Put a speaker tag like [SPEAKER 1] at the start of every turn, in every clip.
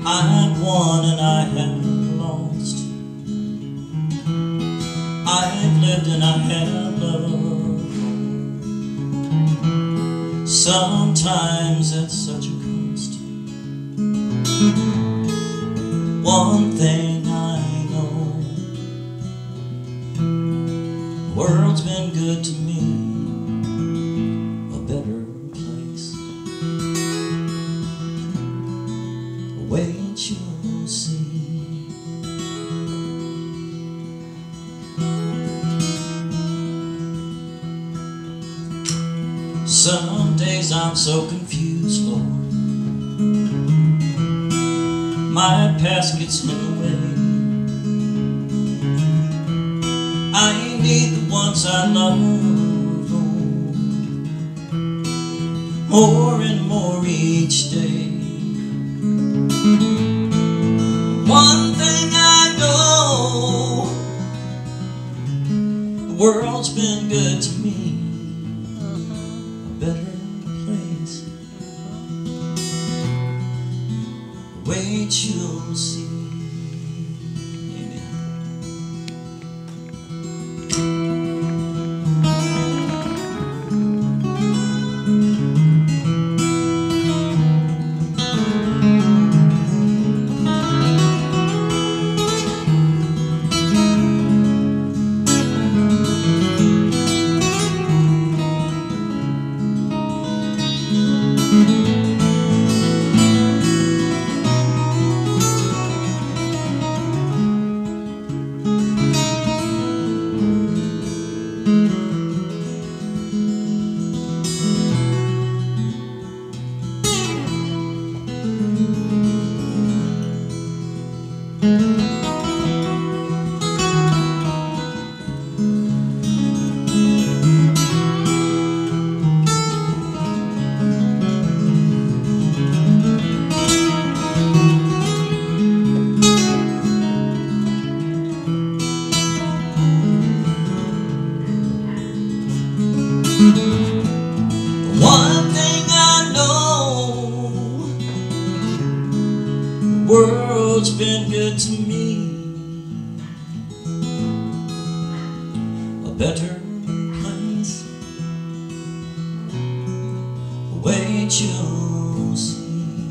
[SPEAKER 1] I've won and I have lost. I've lived and I have loved. Sometimes at such a cost. One thing I know, the world's been good to me, a better place. Wait, you'll see. Some days I'm so confused, Lord. My past gets in the way. I need the ones I love, Lord, more and more each day. One thing I know, the world's been good to me, a better place. Wait, you'll see. One thing I know, the world's been good to me, a better place. Wait, you'll see,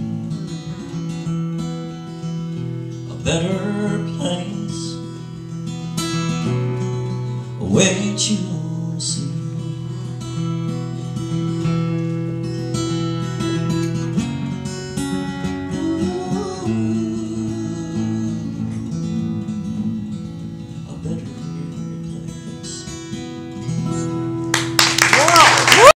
[SPEAKER 1] a better place. Wait, you'll see.